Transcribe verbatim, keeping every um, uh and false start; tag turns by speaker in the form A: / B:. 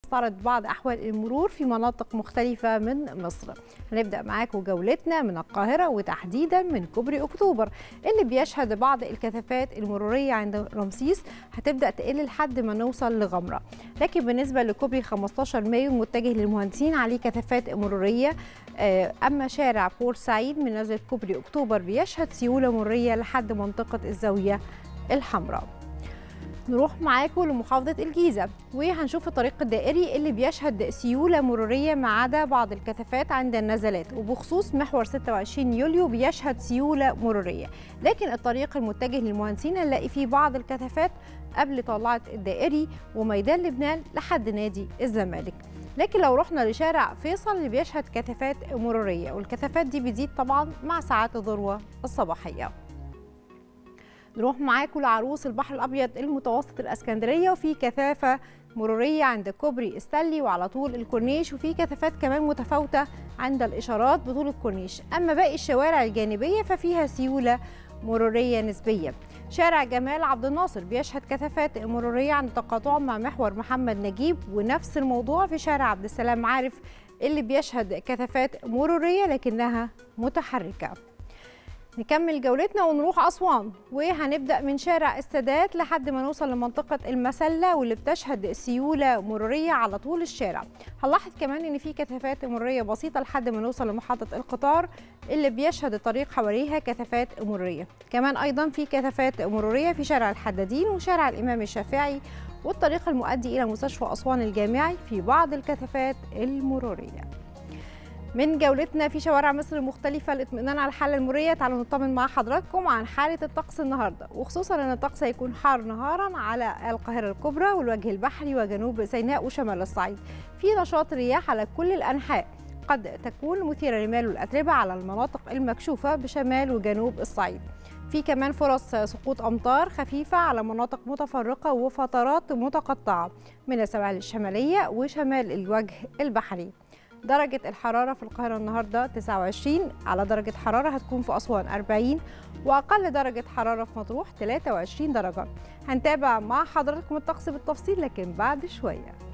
A: هنستعرض بعض أحوال المرور في مناطق مختلفة من مصر. هنبدأ معاكم جولتنا من القاهرة وتحديدا من كوبري أكتوبر اللي بيشهد بعض الكثافات المرورية عند رمسيس، هتبدأ تقل لحد ما نوصل لغمرة. لكن بالنسبة لكوبري خمستاشر مايو متجه للمهندسين عليه كثافات مرورية. أما شارع بورسعيد من نزلة كوبري أكتوبر بيشهد سيولة مرورية لحد منطقة الزاوية الحمراء. نروح معاكم لمحافظة الجيزة وهنشوف الطريق الدائري اللي بيشهد سيولة مرورية ما عدا بعض الكثافات عند النزلات، وبخصوص محور ستة وعشرين يوليو بيشهد سيولة مرورية. لكن الطريق المتجه للمهندسين هنلاقي فيه بعض الكثافات قبل طلعة الدائري وميدان لبنان لحد نادي الزمالك. لكن لو رحنا لشارع فيصل اللي بيشهد كثافات مرورية، والكثافات دي بتزيد طبعا مع ساعات الذروة الصباحية. نروح معاكم لعروس البحر الأبيض المتوسط الإسكندرية، وفي كثافة مرورية عند كوبري استانلي وعلى طول الكورنيش، وفي كثافات كمان متفاوتة عند الإشارات بطول الكورنيش. أما باقي الشوارع الجانبية ففيها سيولة مرورية نسبية. شارع جمال عبد الناصر بيشهد كثافات مرورية عند تقاطعه مع محور محمد نجيب، ونفس الموضوع في شارع عبد السلام عارف اللي بيشهد كثافات مرورية لكنها متحركة. نكمل جولتنا ونروح أسوان، وهنبدأ من شارع السادات لحد ما نوصل لمنطقة المسلة واللي بتشهد سيولة مرورية على طول الشارع. هنلاحظ كمان إن في كثافات مرورية بسيطة لحد ما نوصل لمحطة القطار اللي بيشهد الطريق حواليها كثافات مرورية. كمان أيضا في كثافات مرورية في شارع الحدادين وشارع الإمام الشافعي والطريق المؤدي إلى مستشفى أسوان الجامعي في بعض الكثافات المرورية. من جولتنا في شوارع مصر المختلفة للاطمئنان على الحالة المرورية، تعالوا نطمن مع حضراتكم عن حالة الطقس النهارده، وخصوصا ان الطقس هيكون حار نهارا على القاهرة الكبرى والوجه البحري وجنوب سيناء وشمال الصعيد. في نشاط رياح على كل الأنحاء قد تكون مثيرة للمال والأتربة على المناطق المكشوفة بشمال وجنوب الصعيد. في كمان فرص سقوط أمطار خفيفة على مناطق متفرقة وفترات متقطعة من السواحل الشمالية وشمال الوجه البحري. درجة الحرارة في القاهرة النهاردة تسعة وعشرين، على درجة حرارة هتكون في أسوان أربعين، وأقل درجة حرارة في مطروح ثلاثة وعشرين درجة. هنتابع مع حضراتكم الطقس بالتفصيل لكن بعد شوية.